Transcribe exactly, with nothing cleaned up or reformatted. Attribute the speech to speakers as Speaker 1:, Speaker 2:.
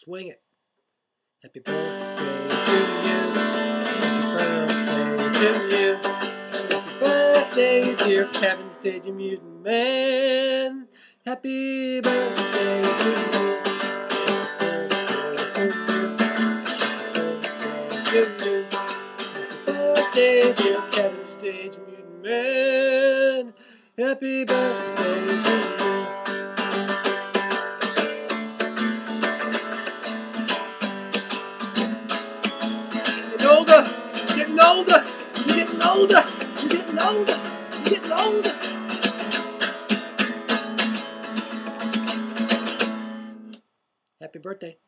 Speaker 1: Swing it. Happy birthday to you. Happy birthday to you. Happy birthday, dear Kevin Stage Mutant Man. Happy birthday to you. Happy birthday, dear Kevin Stage Mutant Man. Happy birthday to you. Getting older, getting older, you're getting older, you're getting older, you're getting older. Happy birthday.